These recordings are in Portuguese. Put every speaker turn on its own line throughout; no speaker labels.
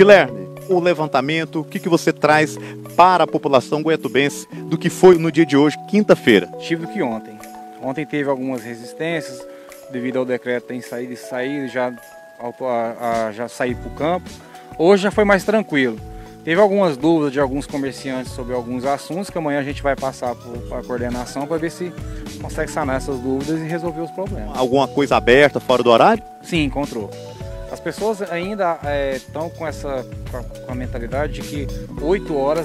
Guilherme, o levantamento, o que você traz para a população goiatubense do que foi no dia de hoje, quinta-feira?
Tive que ontem. Ontem teve algumas resistências, devido ao decreto tem saído e saído, já saí para o campo. Hoje já foi mais tranquilo. Teve algumas dúvidas de alguns comerciantes sobre alguns assuntos que amanhã a gente vai passar para a coordenação para ver se consegue sanar essas dúvidas e resolver os problemas.
Alguma coisa aberta fora do horário?
Sim, encontrou. As pessoas ainda estão com a mentalidade de que 8 horas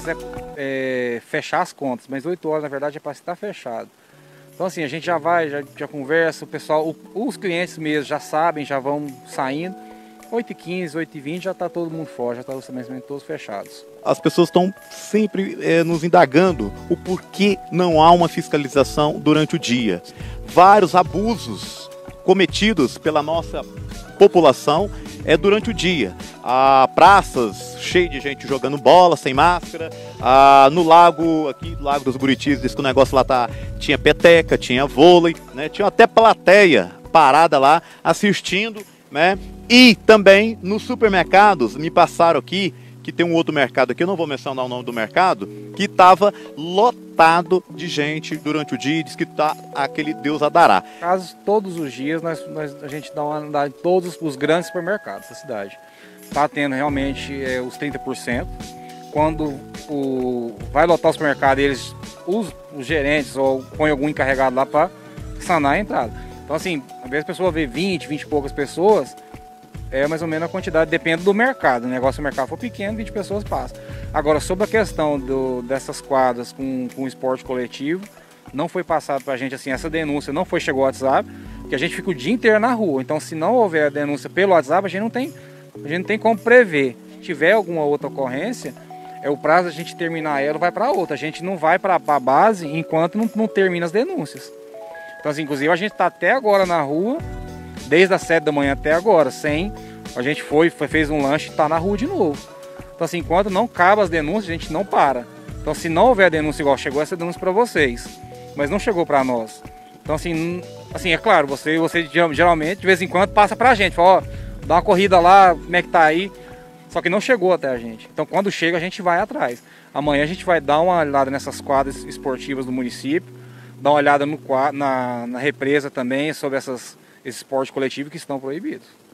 é fechar as contas, mas 8 horas na verdade é para estar fechado. Então assim, a gente já conversa, o pessoal, os clientes mesmo já sabem, já vão saindo. 8h15, 8h20 já está todo mundo fora, já está os estabelecimentos todos fechados.
As pessoas estão sempre nos indagando o porquê não há uma fiscalização durante o dia. Vários abusos cometidos pela nossa população durante o dia. Praças cheias de gente jogando bola sem máscara. No lago, aqui do Lago dos Buritis, diz que o negócio lá tinha peteca, tinha vôlei, né? Tinha até plateia parada lá assistindo, né? E também nos supermercados, me passaram aqui, que tem um outro mercado aqui, eu não vou mencionar o nome do mercado, que estava lotado de gente durante o dia, diz que tá aquele Deus a dará.
Casos todos os dias a gente dá uma andada em todos os grandes supermercados da cidade. Está tendo realmente os 30%. Quando vai lotar o supermercado, os gerentes ou põem algum encarregado lá para sanar a entrada. Então assim, às vezes a pessoa vê 20 e poucas pessoas, é mais ou menos a quantidade, depende do mercado. O negócio, se o mercado for pequeno, 20 pessoas passam. Agora, sobre a questão dessas quadras com esporte coletivo, não foi passado para a gente assim, essa denúncia não chegou ao WhatsApp, porque a gente fica o dia inteiro na rua. Então, se não houver a denúncia pelo WhatsApp, a gente não tem como prever. Se tiver alguma outra ocorrência, o prazo da gente terminar ela, vai para outra. A gente não vai para a base enquanto não termina as denúncias. Então, assim, inclusive, a gente está até agora na rua, desde as 7 da manhã até agora, a gente fez um lanche e está na rua de novo. Então assim, enquanto não acaba as denúncias, a gente não para. Então se não houver denúncia igual, chegou essa denúncia para vocês, mas não chegou para nós. Então assim, é claro, você geralmente, de vez em quando, passa para a gente, fala, dá uma corrida lá, como é que tá aí, só que não chegou até a gente. Então quando chega, a gente vai atrás. Amanhã a gente vai dar uma olhada nessas quadras esportivas do município, dar uma olhada na represa também, sobre esse esporte coletivo que estão proibidos.